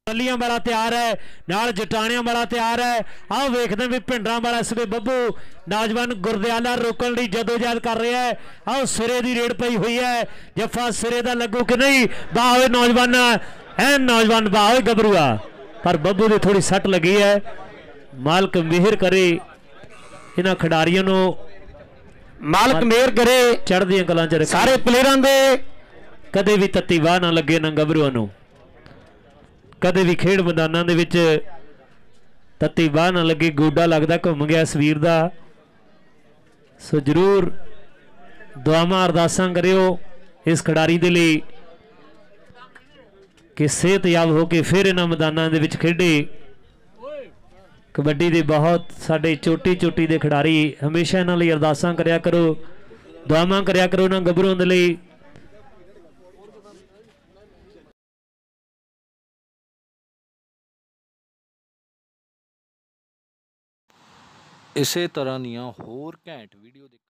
ਟੱਲੀਆਂ ਵਾਲਾ ਤਿਆਰ है नाल जटाणियां वाला तैयार है। आओ वेखदे भी भिंडरां वाला इस वे बब्बू नौजवान गुरदियाला रोकण लई जदोजहद कर रहा है। आओ सिरे की रेड पई हुई है, जफा सिरे का लगू कि नहीं। बाहोए नौजवान एन नौजवान बाहोए गबरूआ, पर बब्बू की थोड़ी सट लगी है। मालक मेहर करे इन्हां खिडारियों नूं, मालक मेहर करे चढ़दियां गलां च रखे सारे प्लेयरां दे, कदे भी तत्ती वाह ना लगे ना गबरूआं नूं, कदे भी खेड मैदानां दे विच तत्ती वाह ना लगे। गोडा लगदा घुम गया इस वीर दा। सो जरूर दुआवां अरदासां करियो इस खिडारी दे लई कि सेहतयाब होके फिर इन्हां मैदानां दे विच खेडे। कबड्डी दे बहुत साडे चोटी चोटी दे खिडारी, हमेशा इन्हां लई अरदासां करिया करो, दुआवां करिया करो इन्हां गबरूआं दे लई। इसे तरह दियां होर घैंट वीडियो